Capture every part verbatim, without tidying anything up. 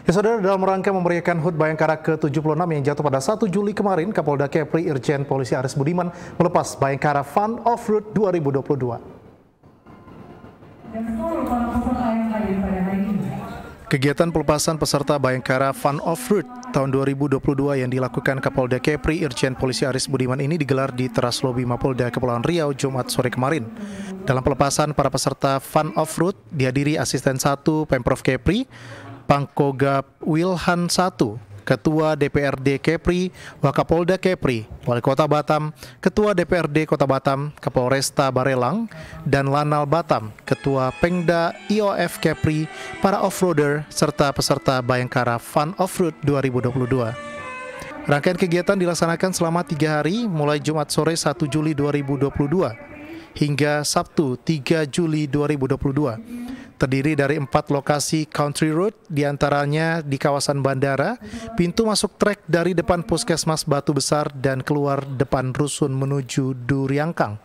Ya saudara, dalam rangka memeriahkan H U T Bayangkara ke tujuh puluh enam yang jatuh pada satu Juli kemarin, Kapolda Kepri Irjen Polisi Aris Budiman melepas Bayangkara Fun Off-Road dua ribu dua puluh dua. Kegiatan pelepasan peserta Bayangkara Fun Off-Road tahun dua ribu dua puluh dua yang dilakukan Kapolda Kepri Irjen Polisi Aris Budiman ini digelar di teras lobi Mapolda Kepulauan Riau Jumat sore kemarin. Dalam pelepasan para peserta Fun Off-Road dihadiri Asisten satu Pemprov Kepri, Pangkogap Wilhan satu, Ketua D P R D Kepri, Wakapolda Kepri, Wali Kota Batam, Ketua D P R D Kota Batam, Kapolresta Barelang, dan Lanal Batam, Ketua Pengda I O F Kepri, para off-roader, serta peserta Bayangkara Fun Off-Road dua ribu dua puluh dua. Rangkaian kegiatan dilaksanakan selama tiga hari, mulai Jumat sore satu Juli dua ribu dua puluh dua hingga Sabtu tiga Juli dua ribu dua puluh dua. Terdiri dari empat lokasi country road, diantaranya di kawasan bandara, pintu masuk trek dari depan Puskesmas Batu Besar dan keluar depan rusun menuju Duriangkang.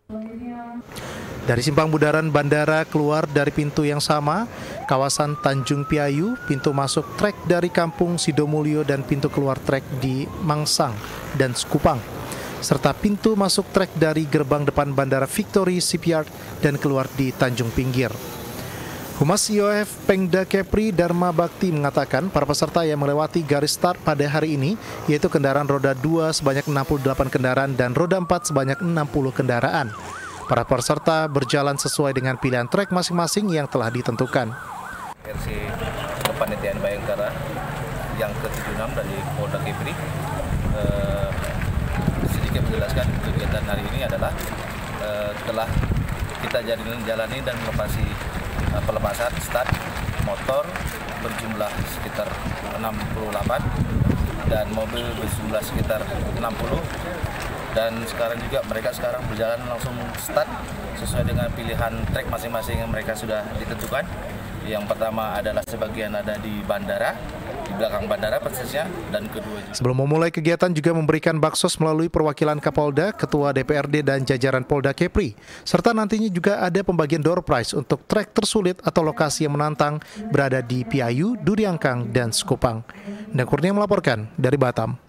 Dari simpang bundaran bandara keluar dari pintu yang sama, kawasan Tanjung Piayu, pintu masuk trek dari Kampung Sidomulyo dan pintu keluar trek di Mangsang dan Sekupang, serta pintu masuk trek dari gerbang depan Bandara Victory Shipyard dan keluar di Tanjung Pinggir. Humas I O F Pengda Kepri Dharma Bakti mengatakan para peserta yang melewati garis start pada hari ini yaitu kendaraan roda dua sebanyak enam puluh delapan kendaraan dan roda empat sebanyak enam puluh kendaraan. Para peserta berjalan sesuai dengan pilihan trek masing-masing yang telah ditentukan. R C Kepanitiaan Bayangkara yang ke tujuh puluh enam dari Polda Kepri eh, sedikit menjelaskan kegiatan hari ini adalah eh, telah kita jalani, jalani dan melepasi pelepasan start motor berjumlah sekitar enam puluh delapan dan mobil berjumlah sekitar enam puluh, dan sekarang juga mereka sekarang berjalan langsung start sesuai dengan pilihan trek masing-masing yang mereka sudah ditentukan. Yang pertama adalah sebagian ada di bandara, di belakang bandara persisnya, dan kedua juga. Sebelum memulai kegiatan juga memberikan baksos melalui perwakilan Kapolda, Ketua D P R D dan jajaran Polda Kepri, serta nantinya juga ada pembagian door prize untuk trek tersulit atau lokasi yang menantang berada di Piayu, Duriangkang, dan Sekupang. Dan Kurnia melaporkan dari Batam.